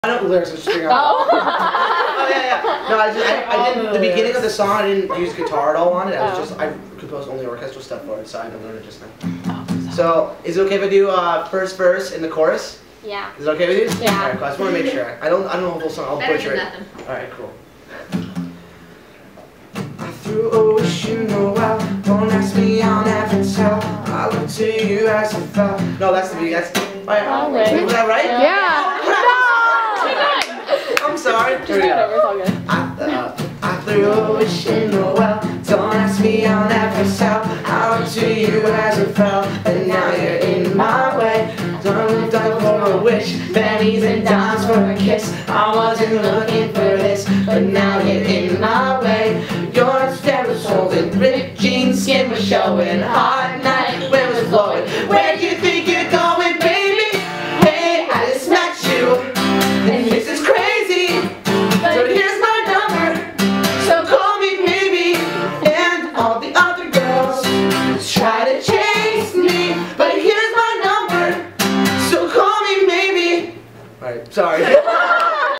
I know the lyrics, I just figuring out. Oh. Oh yeah. No, I didn't. The beginning of the song, I didn't use guitar at all on it. I composed only orchestral stuff for it, so I had to learn it just now. So, is it okay if I do first verse in the chorus? Yeah. Is it okay with you? Yeah. All right, cool. I just want to make sure. I don't know the whole song. I'll butcher it. Nothing. All right, cool. I threw a wish you know well. Don't ask me, I'll never tell. I look to you as I fell. No, that's the beginning. That's all right. Was that right? Yeah. I'm sorry. Just do whatever, it's all good. I threw a wish in the well. Don't ask me, I'll never tell. I look to you as I fell, and now you're in my way. Done for a wish, pennies and dimes for a kiss. I wasn't looking for this, but now you're in my way. Your hair was holding, ripped jeans, skin was showing. Hot night, wind was blowing. Where do you think you're going, baby? Hey, I just met you, and this is crazy. So here's my number, so call me maybe. And all the other girls try to chase me, but here's my number, so call me maybe. Alright, sorry.